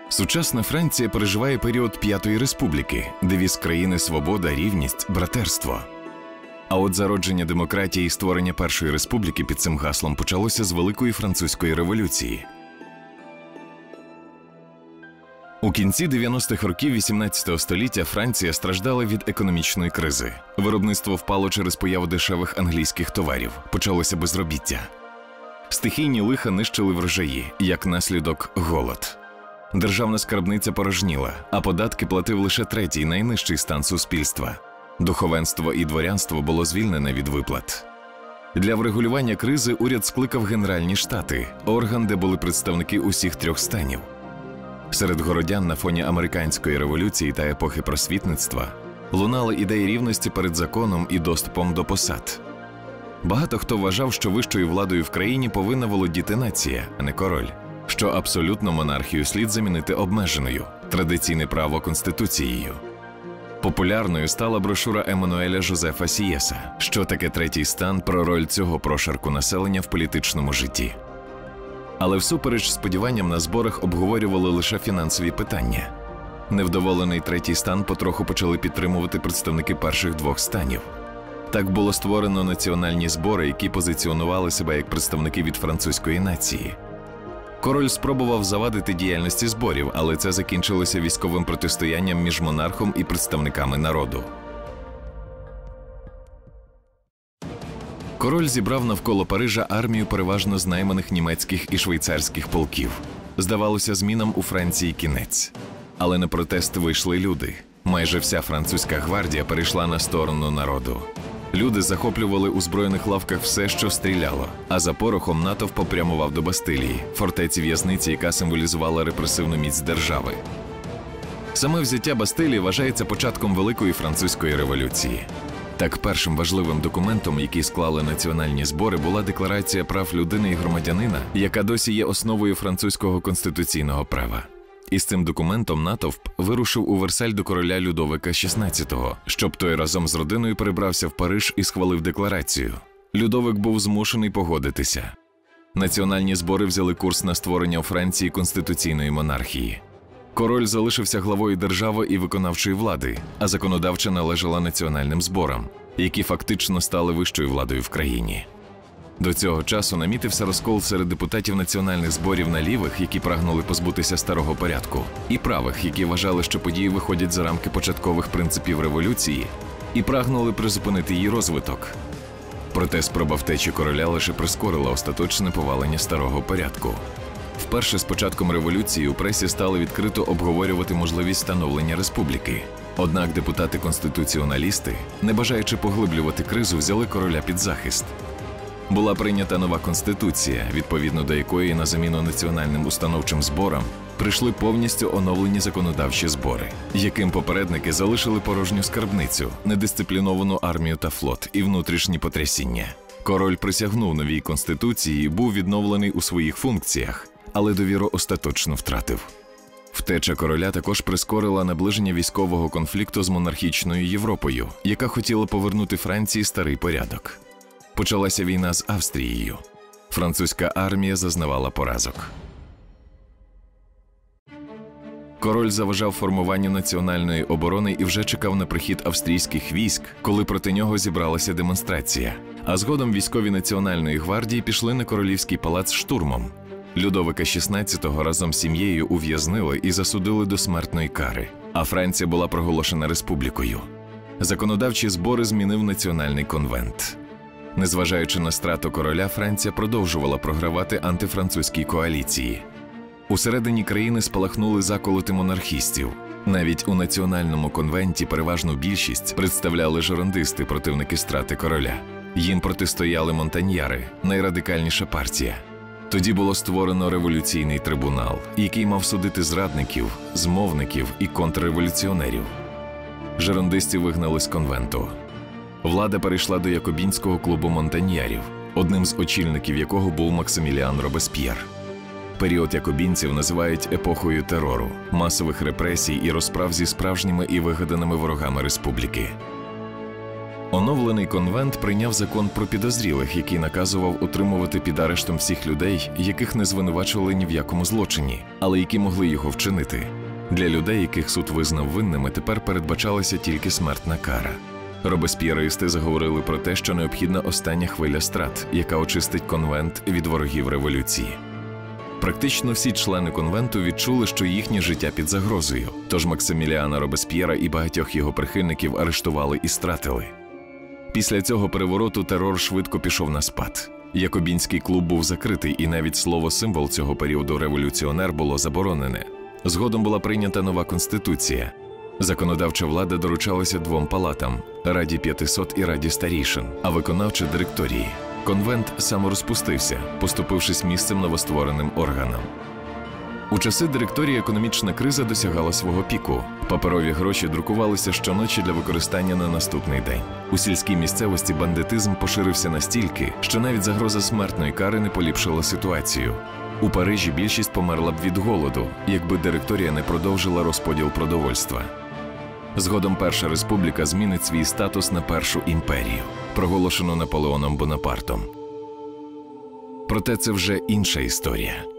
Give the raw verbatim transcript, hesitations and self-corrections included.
Сучасна Франція переживає період П'ятої республіки, девіз країни «Свобода, рівність, братерство». А от зародження демократії і створення Першої республіки під цим гаслом почалося з Великої французької революції. У кінці дев'яностих років вісімнадцятого століття Франція страждала від економічної кризи. Виробництво впало через появу дешевих англійських товарів, почалося безробіття. Стихійні лиха нищили врожаї, як наслідок – голод. Державна скарбниця порожніла, а податки платив лише третій, найнижчий стан суспільства. Духовенство і дворянство було звільнене від виплат. Для врегулювання кризи уряд скликав Генеральні Штати – орган, де були представники усіх трьох станів. Серед городян на фоні американської революції та епохи просвітництва лунали ідеї рівності перед законом і доступом до посад. Багато хто вважав, що вищою владою в країні повинна володіти нація, а не король, що абсолютну монархію слід замінити обмеженою, традиційне право Конституцією. Популярною стала брошура Еммануеля Жозефа Сієса «Що таке третій стан?» про роль цього прошарку населення в політичному житті. Але всупереч сподіванням на зборах обговорювали лише фінансові питання. Невдоволений третій стан потроху почали підтримувати представники перших двох станів. Так було створено національні збори, які позиціонували себе як представники від французької нації. Король спробував завадити діяльності зборів, але це закінчилося військовим протистоянням між монархом і представниками народу. Король зібрав навколо Парижа армію переважно з найманих німецьких і швейцарських полків. Здавалося, змінам у Франції кінець. Але на протест вийшли люди. Майже вся французька гвардія перейшла на сторону народу. Люди захоплювали у збройних лавках все, що стріляло, а за порохом натовп попрямував до Бастилії, фортеці-в'язниці, яка символізувала репресивну міць держави. Саме взяття Бастилії вважається початком Великої французької революції. Так, першим важливим документом, який склали національні збори, була Декларація прав людини і громадянина, яка досі є основою французького конституційного права. І з цим документом натовп вирушив у Версаль до короля Людовика шістнадцятого, щоб той разом з родиною перебрався в Париж і схвалив декларацію. Людовик був змушений погодитися. Національні збори взяли курс на створення у Франції конституційної монархії. Король залишився главою держави і виконавчої влади, а законодавча належала національним зборам, які фактично стали вищою владою в країні. До цього часу намітився розкол серед депутатів національних зборів на лівих, які прагнули позбутися старого порядку, і правих, які вважали, що події виходять за рамки початкових принципів революції, і прагнули призупинити її розвиток. Проте спроба втечі короля лише прискорила остаточне повалення старого порядку. Вперше з початком революції у пресі стали відкрито обговорювати можливість становлення республіки. Однак депутати-конституціоналісти, не бажаючи поглиблювати кризу, взяли короля під захист. Була прийнята нова конституція, відповідно до якої на заміну національним установчим зборам прийшли повністю оновлені законодавчі збори, яким попередники залишили порожню скарбницю, недисципліновану армію та флот і внутрішні потрясіння. Король присягнув новій конституції і був відновлений у своїх функціях, але довіру остаточно втратив. Втеча короля також прискорила наближення військового конфлікту з монархічною Європою, яка хотіла повернути Франції старий порядок. Почалася війна з Австрією. Французька армія зазнавала поразок. Король заважав формуванню національної оборони і вже чекав на прихід австрійських військ, коли проти нього зібралася демонстрація. А згодом військові Національної гвардії пішли на королівський палац штурмом. Людовика шістнадцятого разом з сім'єю ув'язнили і засудили до смертної кари, а Франція була проголошена республікою. Законодавчі збори змінив Національний конвент. Незважаючи на страту короля, Франція продовжувала програвати антифранцузькій коаліції. Усередині країни спалахнули заколоти монархістів. Навіть у Національному конвенті переважну більшість представляли жорондисти, противники страти короля. Їм протистояли монтаньяри, найрадикальніша партія. Тоді було створено революційний трибунал, який мав судити зрадників, змовників і контрреволюціонерів. Жорондистів вигнали з конвенту. Влада перейшла до якобінського клубу монтаньярів, одним з очільників якого був Максиміліан Робесп'єр. Період якобінців називають епохою терору, масових репресій і розправ зі справжніми і вигаданими ворогами республіки. Оновлений конвент прийняв закон про підозрілих, який наказував утримувати під арештом всіх людей, яких не звинувачували ні в якому злочині, але які могли його вчинити. Для людей, яких суд визнав винними, тепер передбачалася тільки смертна кара. Робесп'єристи заговорили про те, що необхідна остання хвиля страт, яка очистить конвент від ворогів революції. Практично всі члени конвенту відчули, що їхнє життя під загрозою, тож Максиміліана Робесп'єра і багатьох його прихильників арештували і стратили. Після цього перевороту терор швидко пішов на спад. Якобінський клуб був закритий, і навіть слово-символ цього періоду «революціонер» було заборонене. Згодом була прийнята нова конституція. Законодавча влада доручалася двом палатам – Раді п'ятисот і Раді старішин, а виконавча – директорії. Конвент саморозпустився, поступившись місцем новоствореним органам. У часи директорії економічна криза досягала свого піку. Паперові гроші друкувалися щоночі для використання на наступний день. У сільській місцевості бандитизм поширився настільки, що навіть загроза смертної кари не поліпшила ситуацію. У Парижі більшість померла б від голоду, якби директорія не продовжила розподіл продовольства. Згодом Перша республіка змінить свій статус на Першу імперію, проголошену Наполеоном Бонапартом. Проте це вже інша історія.